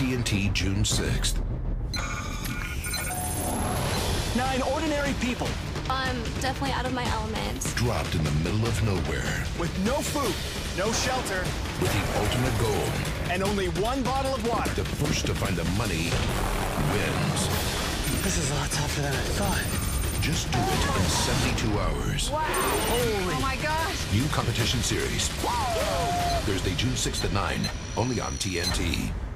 TNT June 6th. 9 ordinary people. I'm definitely out of my element. Dropped in the middle of nowhere. With no food, no shelter, With the ultimate goal. and only 1 bottle of water. The first to find the money wins. This is a lot tougher than I thought. Just do it in 72 hours. Wow. Holy. Oh my gosh. New competition series. Thursday, June 6th at 9. Only on TNT.